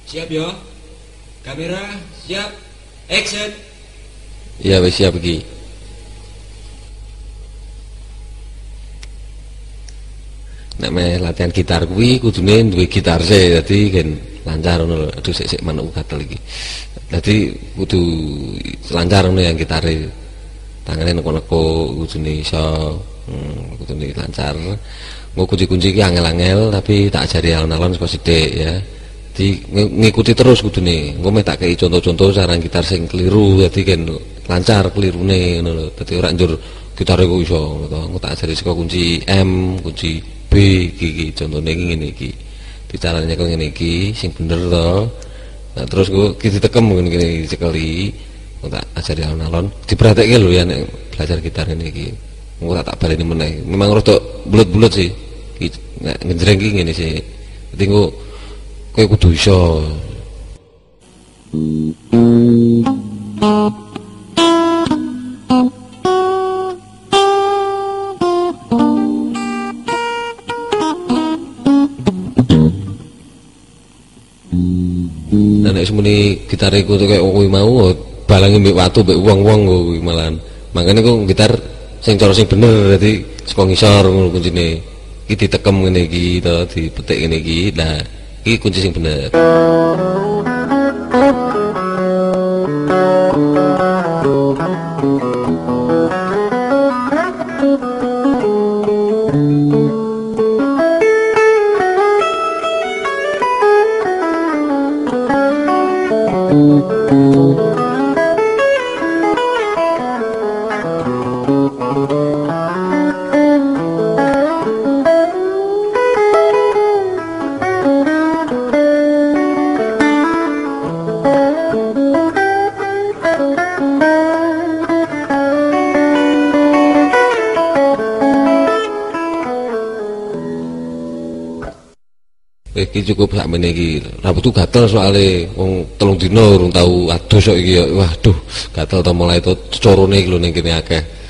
Siap ya. Kamera siap. Action. Iya wis siap iki. Nek me latihan gitar kuwi kudune duwe gitar sih, dadi kan lancar ngono lho. Aduh sik manuk gatel iki. Dadi kudu lancar ngono yang gitare. Tangane neko-neko kudune iso kudune lancar. Nggo kunci-kunci iki angel-angel tapi tak ajari alon-alon saka sithik ya. Ngikuti terus kudune. Engko meh tak kei contoh-contoh cara gitar sing keliru, dadi kan lancar kelirune ngono lho. Dadi ora njur gitare kok iso ngono to. Engko tak ajari saka kunci M, kunci B iki contone iki ngene iki. Dicarane kok ngene iki sing bener to. Nah terus kok ditekem ngene iki dicekeli. Engko tak ajari alon-alon. Diperhatike lho ya nek belajar gitar ngene iki. Engko tak baleni meneh. Memang rada bulet-bulet sih. Nek ngejreng iki ngene sih. Dadi engko kowe kudu iso. Nek semene gitare ku kaya kuwi mau balange mbek watu mbek wong-wong kuwi malahan. Makane ku gitar sing cara sing bener dadi saka ngisor ngono kuncine. Iki ditekem ngene iki to, dipetik ngene iki. Nah, iki kunci sing bener. Iki cukup sakmene iki. Rambutku gatel soalé wong 3 dina urung tau adus kok iki ya. Waduh, gatel to mulai to corone iki lho ning kene akeh.